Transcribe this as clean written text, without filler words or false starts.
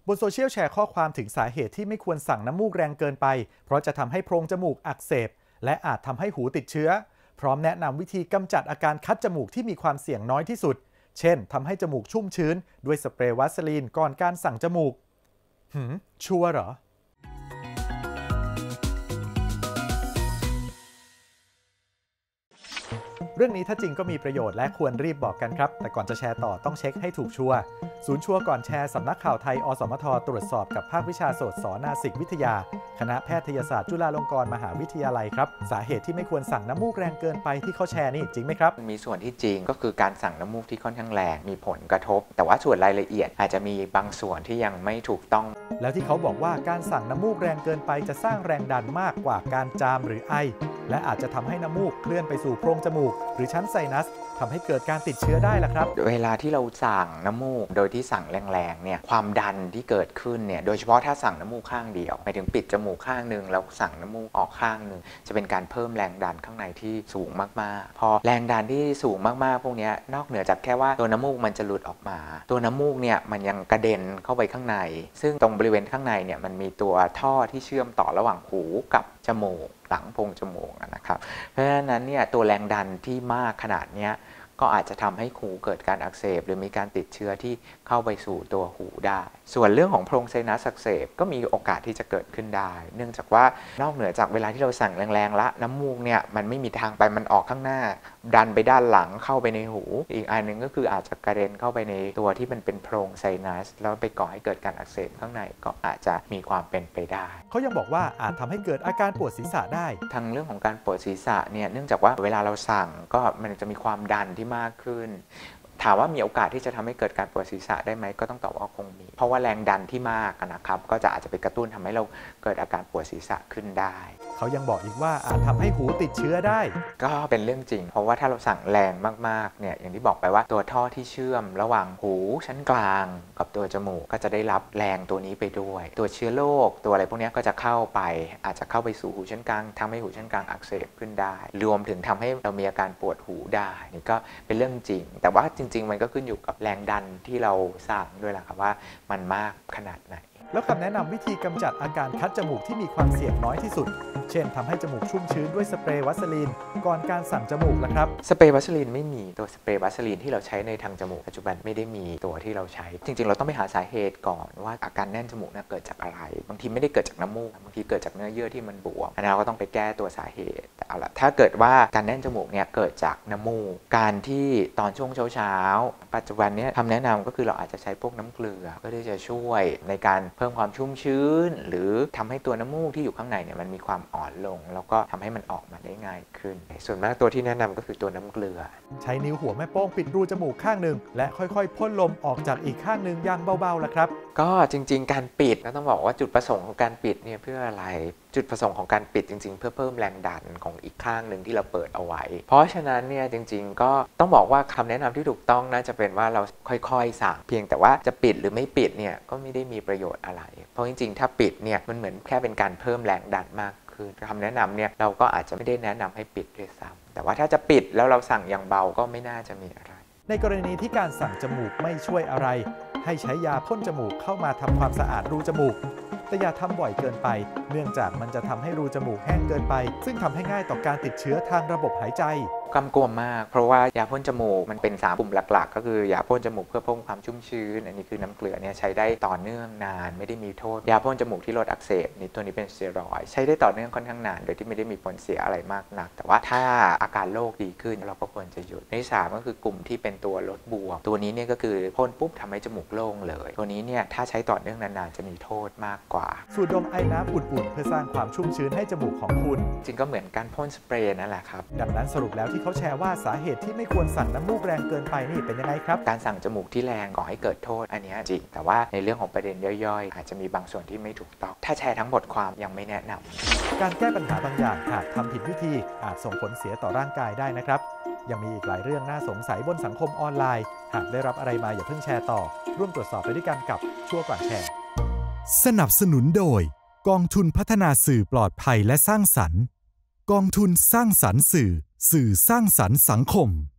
บนโซเชียลแชร์ข้อความถึงสาเหตุที่ไม่ควรสั่งน้ำมูกแรงเกินไปเพราะจะทำให้โพรงจมูกอักเสบและอาจทำให้หูติดเชื้อพร้อมแนะนำวิธีกำจัดอาการคัดจมูกที่มีความเสี่ยงน้อยที่สุดเช่นทำให้จมูกชุ่มชื้นด้วยสเปรย์วัสลีนก่อนการสั่งจมูกชัวร์เหรอเรื่องนี้ถ้าจริงก็มีประโยชน์และควรรีบบอกกันครับแต่ก่อนจะแชร์ต่อต้องเช็คให้ถูกชัวร์ศูนย์ชัวร์ก่อนแชร์สำนักข่าวไทยอสมทตรวจสอบกับภาควิชาโสตศนาสิกวิทยาคณะแพทยศาสตร์จุฬาลงกรณ์มหาวิทยาลัยครับสาเหตุที่ไม่ควรสั่งน้ำมูกแรงเกินไปที่เขาแชร์นี่จริงไหมครับมีส่วนที่จริงก็คือการสั่งน้ำมูกที่ค่อนข้างแรงมีผลกระทบแต่ว่าส่วนรายละเอียดอาจจะมีบางส่วนที่ยังไม่ถูกต้องแล้วที่เขาบอกว่าการสั่งน้ำมูกแรงเกินไปจะสร้างแรงดันมากกว่าการจามหรือไอและอาจจะทำให้น้ำมูกเคลื่อนไปสู่โพรงจมูกหรือชั้นไซนัสทำให้เกิดการติดเชื้อได้ล่ะครับเวลาที่เราสั่งน้ำมูกโดยที่สั่งแรงๆเนี่ยความดันที่เกิดขึ้นเนี่ยโดยเฉพาะถ้าสั่งน้ำมูกข้างเดียวหมายถึงปิดจมูกข้างนึงแล้วสั่งน้ำมูกออกข้างนึงจะเป็นการเพิ่มแรงดันข้างในที่สูงมากๆพอแรงดันที่สูงมากๆพวกนี้นอกเหนือจากแค่ว่าตัวน้ำมูกมันจะหลุดออกมาตัวน้ำมูกเนี่ยมันยังกระเด็นเข้าไปข้างในซึ่งตรงบริเวณข้างในเนี่ยมันมีตัวท่อที่เชื่อมต่อระหว่างหูกับจมูกหลังโพรงจมูกนะครับเพราะฉะนั้นเนี่ยตัวแรงดันที่มากขนาดนี้ก็อาจจะทำให้หูเกิดการอักเสบหรือมีการติดเชื้อที่เข้าไปสู่ตัวหูได้ส่วนเรื่องของโพรงไซนัสอักเสบก็มีโอกาสที่จะเกิดขึ้นได้เนื่องจากว่านอกเหนือจากเวลาที่เราสั่งแรงๆละน้ำมูกเนี่ยมันไม่มีทางไปมันออกข้างหน้าดันไปด้านหลังเข้าไปในหูอีกอันหนึ่งก็คืออาจจะกระเด็นเข้าไปในตัวที่มันเป็นโพรงไซนัสแล้วไปก่อให้เกิดการอักเสบข้างในก็อาจจะมีความเป็นไปได้เขายังบอกว่าอาจทำให้เกิดอาการปวดศีรษะได้ทางเรื่องของการปวดศีรษะเนี่ยเนื่องจากว่าเวลาเราสั่งก็มันจะมีความดันที่มากขึ้นถามว่ามีโอกาสที่จะทำให้เกิดการปวดศีรษะได้ไหมก็ต้องตอบว่าคงมีเพราะว่าแรงดันที่มากนะครับก็จะอาจจะไปกระตุ้นทำให้เราเกิดอาการปวดศีรษะขึ้นได้เขายังบอกอีกว่าอาจทำให้หูติดเชื้อได้ก็เป็นเรื่องจริงเพราะว่าถ้าเราสั่งแรงมากๆเนี่ยอย่างที่บอกไปว่าตัวท่อที่เชื่อมระหว่างหูชั้นกลางกับตัวจมูกก็จะได้รับแรงตัวนี้ไปด้วยตัวเชื้อโรคตัวอะไรพวกนี้ก็จะเข้าไปอาจจะเข้าไปสู่หูชั้นกลางทำให้หูชั้นกลางอักเสบขึ้นได้รวมถึงทำให้เรามีอาการปวดหูได้นี่ก็เป็นเรื่องจริงแต่ว่าจริงๆมันก็ขึ้นอยู่กับแรงดันที่เราสั่งด้วยล่ะครับว่ามันมากขนาดไหนแล้วคำแนะนำวิธีกำจัดอาการคัดจมูกที่มีความเสี่ยงน้อยที่สุดเช่นทำให้จมูกชุ่มชื้นด้วยสเปรย์วัสลีนก่อนการสั่งจมูกนะครับสเปรย์วัสลีนไม่มีตัวสเปรย์วัสลีนที่เราใช้ในทางจมูกปัจจุบันไม่ได้มีตัวที่เราใช้จริงๆเราต้องไปหาสาเหตุก่อนว่าอาการแน่นจมูกเกิดจากอะไรบางทีไม่ได้เกิดจากน้ำมูกบางทีเกิดจากเนื้อเยื่อที่มันบวมอันนั้นเราก็ต้องไปแก้ตัวสาเหตุแต่เอาละถ้าเกิดว่าการแน่นจมูกเกิดจากน้ำมูกการที่ตอนช่วงเช้าปัจจุบันนี้คำแนะนำก็คือเราอาจจะใช้พวกน้ำเกลือเพื่อที่จะช่วยในการเพิ่มความชุ่มชื้นหรือทำให้ตัวน้ำมูกที่อยู่ข้างในมันมีความอ่อนลงแล้วก็ทำให้มันออกมาได้ง่ายขึ้นส่วนมากตัวที่แนะนำก็คือตัวน้ำเกลือใช้นิ้วหัวแม่โป้งปิดรูจมูกข้างหนึ่งและค่อยๆพ่นลมออกจากอีกข้างหนึ่งอย่างเบาๆละครับก็จริงๆการปิดก็ต้องบอกว่าจุดประสงค์ของการปิดเพื่ออะไรจุดประสงค์ของการปิดจริงๆเพื่อเพิ่มแรงดันของอีกข้างหนึ่งที่เราเปิดเอาไว้เพราะฉะนั้นจริงๆก็ต้องบอกว่าคำแนะนำที่ถูกต้องน่าจะเป็นว่าเราค่อยๆสั่งเพียงแต่ว่าจะปิดหรือไม่ปิดก็ไม่ได้มีประโยชน์อะไรเพราะจริงๆถ้าปิดมันเหมือนแค่เป็นการเพิ่มแรงดันมากคือคำแนะนำเราก็อาจจะไม่ได้แนะนำให้ปิดด้วยซ้ำแต่ว่าถ้าจะปิดแล้วเราสั่งอย่างเบาก็ไม่น่าจะมีอะไรในกรณีที่การสั่งจมูกไม่ช่วยอะไรให้ใช้ยาพ่นจมูกเข้ามาทำความสะอาดรูจมูกแต่อย่าทำบ่อยเกินไปเนื่องจากมันจะทำให้รูจมูกแห้งเกินไปซึ่งทำให้ง่ายต่อการติดเชื้อทางระบบหายใจกำกวมมากเพราะว่ายาพ่นจมูกมันเป็น3กลุ่มหลักๆก็คือยาพ่นจมูกเพื่อเพิ่มความชุ่มชื้นอันนี้คือน้ำเกลือใช้ได้ต่อเนื่องนานไม่ได้มีโทษยาพ่นจมูกที่ลดอักเสบตัวนี้เป็นสเตียรอยด์ใช้ได้ต่อเนื่องค่อนข้างนานโดยที่ไม่ได้มีผลเสียอะไรมากนักแต่ว่าถ้าอาการโรคดีขึ้นเราก็ควรจะหยุดใน3ก็คือกลุ่มที่เป็นตัวลดบวมตัวนี้ก็คือพ่นปุ๊บทำให้จมูกโล่งเลยตัวนี้ถ้าใช้ต่อเนื่องนานๆจะมีโทษมากกว่าสูดดมไอน้ำอุ่นๆเพื่อสร้างความชุ่มชื้นให้จมูกของคุณจริงก็เหมือนการพ่นสเปรย์นั่นแหละครับดังนั้นสรุปแล้วที่เขาแชร์ว่าสาเหตุที่ไม่ควรสั่งน้ำมูกแรงเกินไปนี่เป็นยังไงครับการสั่งจมูกที่แรงก่อให้เกิดโทษอันนี้จริงแต่ว่าในเรื่องของประเด็นย่อยๆอาจจะมีบางส่วนที่ไม่ถูกต้องถ้าแชร์ทั้งบทความยังไม่แนะนำการแก้ปัญหาบางอย่างหากทำผิดวิธีอาจส่งผลเสียต่อร่างกายได้นะครับยังมีอีกหลายเรื่องน่าสงสัยบนสังคมออนไลน์หากได้รับอะไรมาอย่าเพิ่งแชร์ต่อร่วมตรวจสอบไปด้วยกันกับชั่วก่อนแชร์สนับสนุนโดยกองทุนพัฒนาสื่อปลอดภัยและสร้างสรรค์กองทุนสร้างสรรค์สื่อสร้างสรรค์สังคม